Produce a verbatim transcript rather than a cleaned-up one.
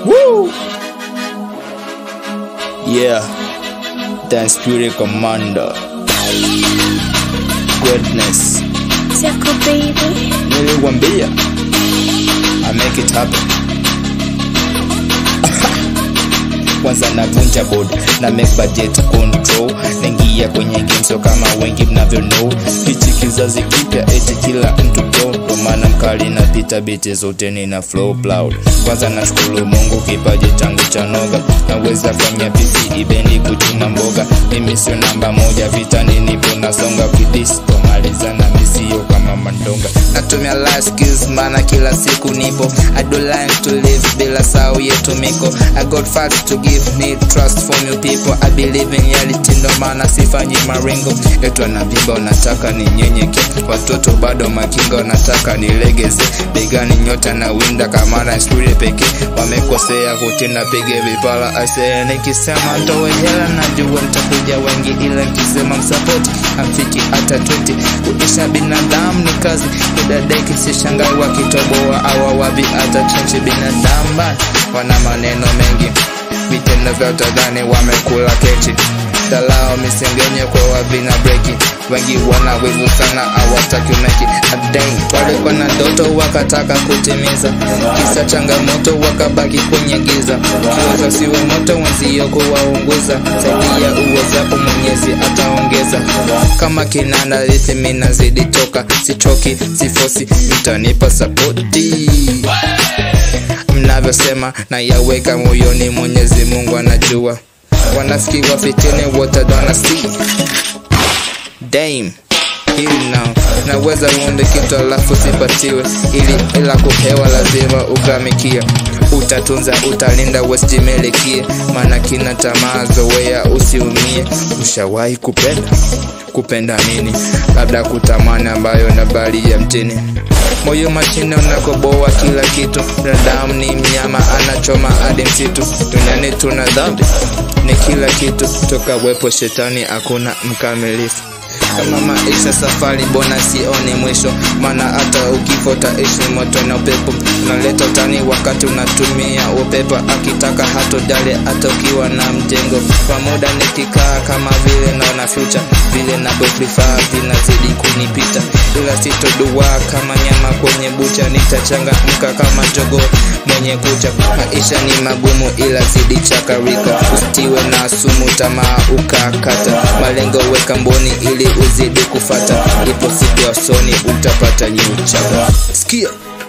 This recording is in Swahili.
Woo! Yeah, Dance Spirit Commander. Greatness. Zako baby. Niliwambia I make it happen. Kwanza navunja board na make budget control. Naingia kwenye game so kama wengi mnavyo know. Hichi kizazi kipya eti kila mtu pro. Ndo maana mkali napita biti zote nina flow cloud. Kwanza nashukuru Mungu kipaji changu cha noga. Naweza fanya vipi ibendi kuchuma mboga. Mimi sio namba moja vitani nipo nasonga kidis. Tomaliza na misio kama mandonga. Natumia life skills maana kila siku nipo. I do like to live bila sao yetu miko. I got facts to give, need trust from you people. I believe in reality ndo maana sifanyi maringo. Etu anavimba unataka ni nyenyeke. Watoto bado makinga unataka nilegeze. Begani nyota na winda kamara spirit peke. Wamekosea kutina pige vipala. I say nikisema ntowe hela najua nitakuja wengi. Ila nikisema msupport amfiki hata twenty. Kuisha binadamu ni kazi. Kudadeki sishangai wakitoboa awa wabi hata chenchi binadamu. Wana maneno mengi vitendo vya utadhani wamekula kechi. Dalao misengenye kwa wavina breki. Wengi wana wivu sana hawataki umeki. Adeng walikuwa na ndoto wakataka kutimiza. Kisa changamoto wakabaki kwenye giza. Kiweza siwe moto wenzio kuwaunguza. Zaidi ya uwezapo Mwenyezi ataongeza. Kama kinanda rhythm nazidi toka. Sichoki, sifosi, mtanipa sapoti. Mnavyosema na yaweka moyoni Mwenyezi Mungu anajua. Wanafiki wafitini wote don't see. Damn, here now. Naweza uonde kitu alafu sipatiwe. Ili ila kupewa lazima ugamikia. Utatunza utalinda westimelekie. Maana kina tamaa zoea usiumie. Ushawahi kupenda? Kupenda nini? Labda kutamani ambayo na bali ya mtini. Moyo machine unakoboa kila kitu. Binadamu ni mnyama anachoma hadi msitu. Duniani tuna dhambi ni kila kitu. Toka wepo shetani hakuna mkamilifu. Kama maisha safari bona sioni mwisho. Maana hata ukifota ishi moto na upepo. Unaleta utani wakati unatumia upepo. Akitaka hato dale hata ukiwa na mjengo. Kwa muda nikikaa kama vile naona future. Vile na prefer vinazidi kunipita. Ila sitodua kama nyama kwenye bucha. Nitachangamka kama jogo mwenye kucha. Maisha ni magumu ila zidi chakarika. Ustiwe na sumu tamaa ukakata. Malengo weka mboni ili uzidi kufata. Ipo siku ya soni utapata new chapter. Sikia